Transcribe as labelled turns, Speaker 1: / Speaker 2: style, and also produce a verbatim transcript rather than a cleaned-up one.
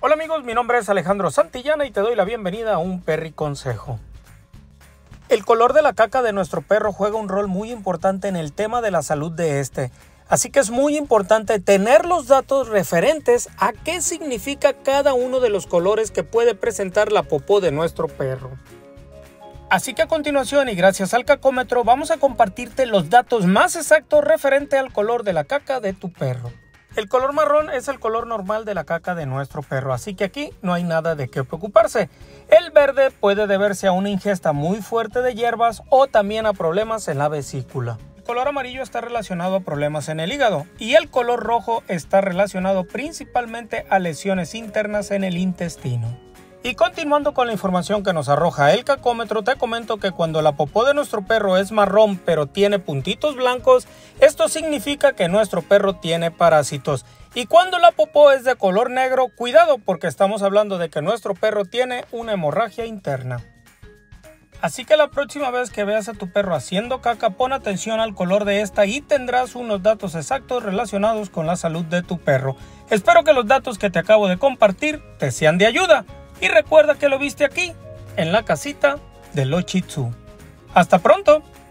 Speaker 1: Hola amigos, mi nombre es Alejandro Santillana y te doy la bienvenida a un Perry Consejo. El color de la caca de nuestro perro juega un rol muy importante en el tema de la salud de este. Así que es muy importante tener los datos referentes a qué significa cada uno de los colores que puede presentar la popó de nuestro perro. Así que a continuación y gracias al cacómetro vamos a compartirte los datos más exactos referente al color de la caca de tu perro. El color marrón es el color normal de la caca de nuestro perro, así que aquí no hay nada de qué preocuparse. El verde puede deberse a una ingesta muy fuerte de hierbas o también a problemas en la vesícula. El color amarillo está relacionado a problemas en el hígado y el color rojo está relacionado principalmente a lesiones internas en el intestino. Y continuando con la información que nos arroja el cacómetro, te comento que cuando la popó de nuestro perro es marrón pero tiene puntitos blancos, esto significa que nuestro perro tiene parásitos. Y cuando la popó es de color negro, cuidado porque estamos hablando de que nuestro perro tiene una hemorragia interna. Así que la próxima vez que veas a tu perro haciendo caca, pon atención al color de esta y tendrás unos datos exactos relacionados con la salud de tu perro. Espero que los datos que te acabo de compartir te sean de ayuda. Y recuerda que lo viste aquí, en la casita de los Shih Tzu. ¡Hasta pronto!